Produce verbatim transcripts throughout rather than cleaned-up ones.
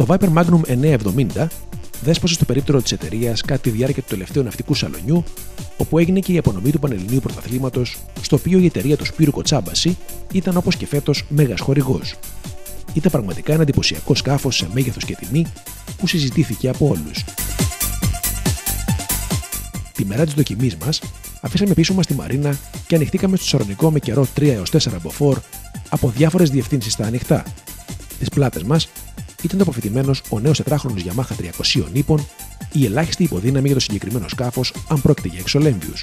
Το Viper Magnum εννιακόσια εβδομήντα δέσποσε στο περίπτερο της εταιρείας κατά τη διάρκεια του τελευταίου ναυτικού σαλονιού, όπου έγινε και η απονομή του Πανελληνίου Πρωταθλήματος, στο οποίο η εταιρεία του Σπύρου Κοτσάμπαση ήταν όπως και φέτος μέγας χορηγός. Ήταν πραγματικά ένα εντυπωσιακό σκάφος σε μέγεθος και τιμή που συζητήθηκε από όλους. Τη μέρα της δοκιμής μας, αφήσαμε πίσω μας τη μαρίνα και ανοιχτήκαμε στο σαρονικό με καιρό τρία έως τέσσερα μποφόρ από διάφορες διευθύνσεις στα ανοιχτά. Στις πλάτες μας ήταν τοποθετημένος ο νέος τετράχρονος Yamaha τριακόσια ύπων, η ελάχιστη υποδύναμη για το συγκεκριμένο σκάφος αν πρόκειται για εξολέμβιους.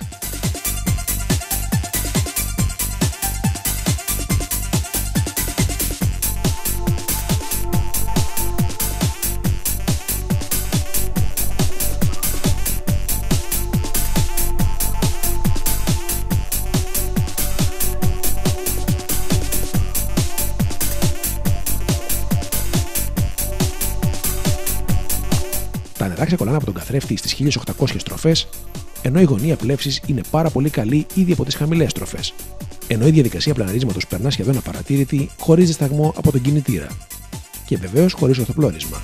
Τα νερά ξεκολλάνε από τον καθρέφτη στις χίλιες οκτακόσιες στροφές, ενώ η γωνία πλεύσης είναι πάρα πολύ καλή ήδη από τις χαμηλές στροφές, ενώ η διαδικασία πλαναρίσματος περνά σχεδόν απαρατήρητη χωρίς δισταγμό από τον κινητήρα. Και βεβαίως χωρίς ορθοπλώρισμα.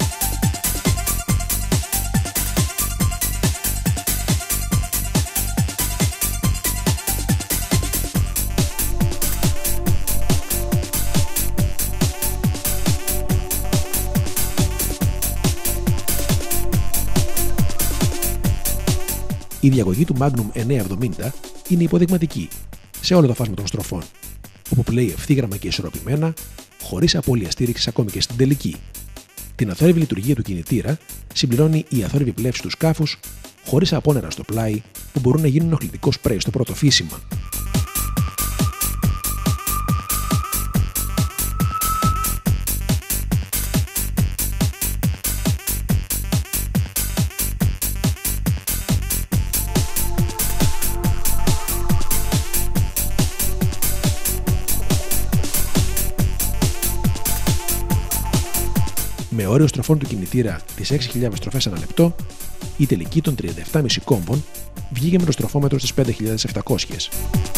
Η διαγωγή του Magnum εννιακόσια εβδομήντα είναι υποδειγματική σε όλο το φάσμα των στροφών, όπου πλέει ευθύγραμμα και ισορροπημένα, χωρίς απώλεια στήριξης ακόμη και στην τελική. Την αθόρυβη λειτουργία του κινητήρα συμπληρώνει η αθόρυβη πλεύση του σκάφους, χωρίς απόνερα στο πλάι που μπορούν να γίνουν ενοχλητικό σπρέι στο πρώτο φύσιμα. Με όριο στροφών του κινητήρα τις έξι χιλιάδες στροφές ανά λεπτό, η τελική των τριάντα επτά κόμμα πέντε κόμβων βγήκε με το στροφόμετρο στις πέντε χιλιάδες επτακόσιες.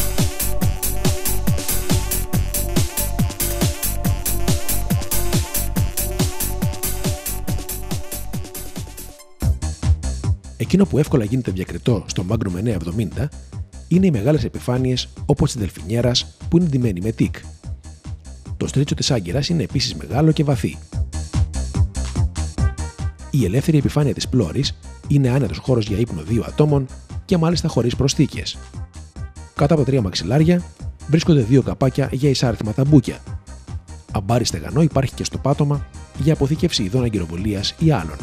Εκείνο που εύκολα γίνεται διακριτό στο Magnum εννιακόσια εβδομήντα είναι οι μεγάλες επιφάνειες όπως της Δελφινιέρας που είναι ντυμένη με τικ. Το στρίτσο της άγκυρας είναι επίσης μεγάλο και βαθύ. Η ελεύθερη επιφάνεια της πλώρης είναι άνετος χώρος για ύπνο δύο ατόμων και μάλιστα χωρίς προσθήκες. Κάτω από τρία μαξιλάρια βρίσκονται δύο καπάκια για εισάρτημα ταμπούκια. Αμπάρι στεγανό υπάρχει και στο πάτωμα για αποθήκευση ειδών αγκυροβολίας ή άλλων.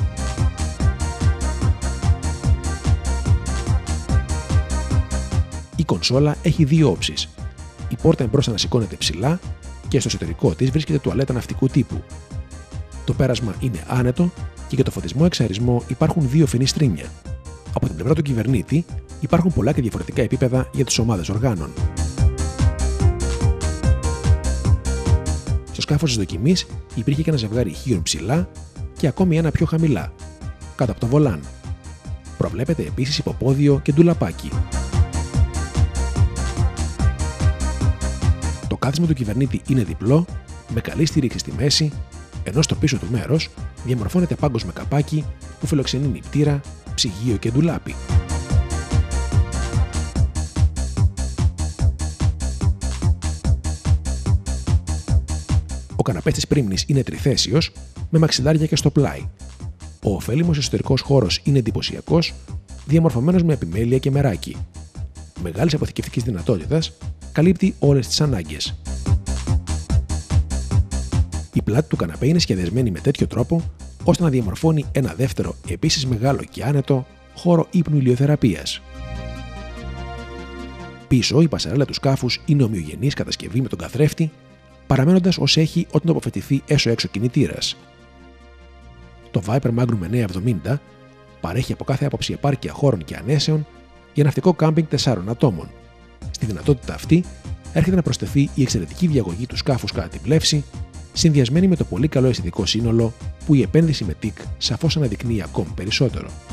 Η κονσόλα έχει δύο όψεις. Η πόρτα εμπρός ανασηκώνεται ψηλά και στο εσωτερικό της βρίσκεται τουαλέτα ναυτικού τύπου. Το πέρασμα είναι άνετο και για το φωτισμό εξαρισμό υπάρχουν δύο φενιστρίνια. Από την πλευρά του κυβερνήτη υπάρχουν πολλά και διαφορετικά επίπεδα για τις ομάδες οργάνων. Στο σκάφος της δοκιμής υπήρχε και ένα ζευγάρι ηχείων ψηλά και ακόμη ένα πιο χαμηλά, κάτω από το βολάν. Προβλέπεται επίσης υποπόδιο και ντουλαπάκι. Το κάθισμα του κυβερνήτη είναι διπλό, με καλή στήριξη στη μέση, ενώ στο πίσω του μέρος διαμορφώνεται πάγκος με καπάκι που φιλοξενεί νηπτήρα, ψυγείο και ντουλάπι. Ο καναπές της πρίμνης είναι τριθέσιος, με μαξιλάρια και στο πλάι. Ο ωφέλιμος εσωτερικός χώρος είναι εντυπωσιακός, διαμορφωμένος με επιμέλεια και μεράκι. Μεγάλης αποθηκευτικής δυνατότητας, καλύπτει όλες τις ανάγκες. Η πλάτη του καναπέ είναι σχεδιασμένη με τέτοιο τρόπο ώστε να διαμορφώνει ένα δεύτερο, επίσης μεγάλο και άνετο, χώρο ύπνου ηλιοθεραπείας. Πίσω, η πασαρέλα του σκάφους είναι ομοιογενής κατασκευή με τον καθρέφτη, παραμένοντας ως έχει όταν τοποθετηθεί έσω-έξω κινητήρας. Το Viper Magnum εννιακόσια εβδομήντα παρέχει από κάθε άποψη επάρκεια χώρων και ανέσεων για ναυτικό κάμπινγκ τεσσάρων ατόμων. Στη δυνατότητα αυτή έρχεται να προσθεθεί η εξαιρετική διαγωγή του σκάφους κατά την πλεύση, συνδυασμένη με το πολύ καλό αισθητικό σύνολο που η επένδυση με τικ σαφώς αναδεικνύει ακόμη περισσότερο.